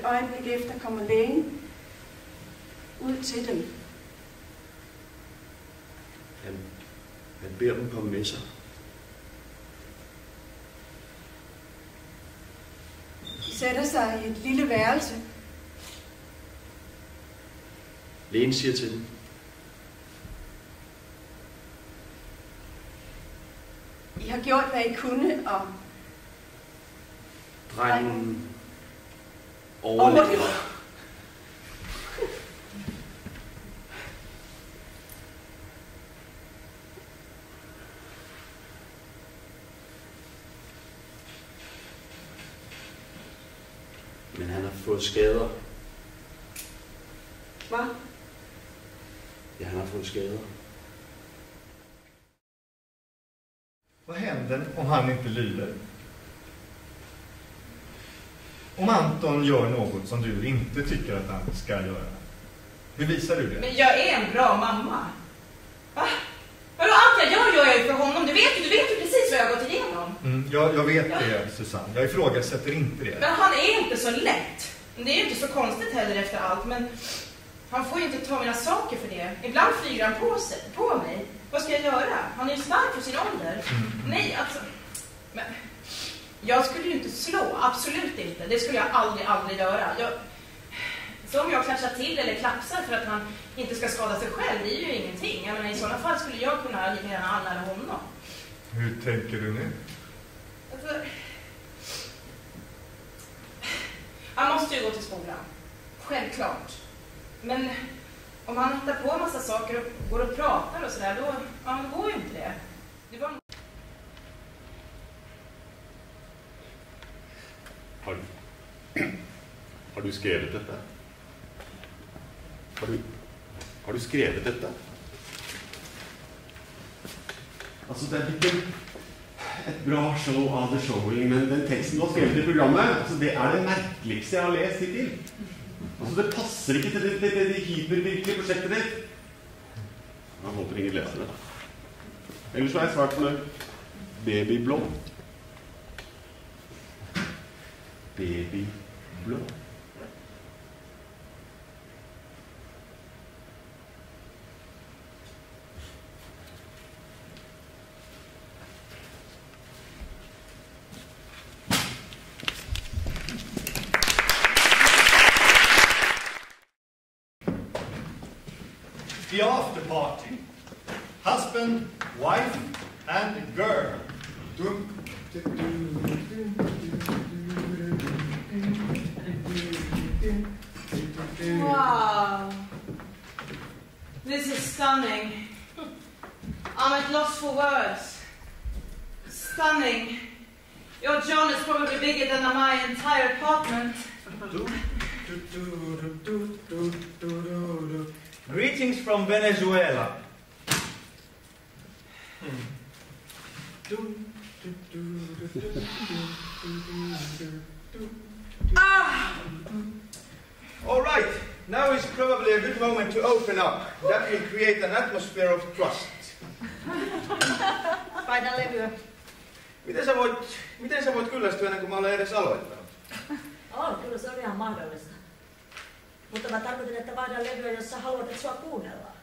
øjeblik efter kommer lægen ud til dem. Han beder dem komme med sig. De sætter sig i et lille værelse. Lægen siger til dem: I har gjort, hvad I kunne, og drengen overlever. Men han har fået skader. Hvad? Ja, han har fået skader. Vad händer om han inte lyder? Om Anton gör något som du inte tycker att han ska göra, hur visar du det? Men jag är en bra mamma. Va? Vadå, allt jag gör ju för honom. Du vet ju precis vad jag har gått igenom. Jag vet det, Susanne. Jag ifrågasätter inte det. Men han är inte så lätt. Det är ju inte så konstigt heller efter allt, men han får ju inte ta mina saker för det. Ibland flyger han på mig. Vad ska jag göra? Han är ju stark för sin ålder. Nej, alltså. Men jag skulle ju inte slå, absolut inte. Det skulle jag aldrig göra. Så om jag klaschar till eller klapsar för att han inte ska skada sig själv, det är ju ingenting. Jag menar, i sådana fall skulle jag kunna lika gärna anmäla honom. Hur tänker du nu? Alltså, han måste ju gå till skolan. Självklart. Men om han hittar på en massa saker och går och pratar och sådär, då går ju inte det. Har du skrivit detta? Har du skrivit detta? Altså, det er ikke et bra show av The Showing, men den teksten du har skrevet i programmet, altså, det er det merkeligste jeg har lest hittil. Altså, det passer ikke til det hypervirkelige prosjektet ditt. Jeg håper ingen leser det. Ellers var jeg svært fornøyd. Babyblå. Babyblå. The after party. Husband, wife, and girl. Wow. This is stunning. I'm at loss for words. Stunning. Your John is probably bigger than my entire apartment. Greetings from Venezuela. All right, now is probably a good moment to open up. That will create an atmosphere of trust. Paina levyä. Miten sä voit kyllästyä ennen kuin mä olen edes aloittanut? Kyllä se on ihan mahdollista. Mutta mä tarkoitin, että vaihdan levyä, jos sä haluat, että sua kuunnellaan.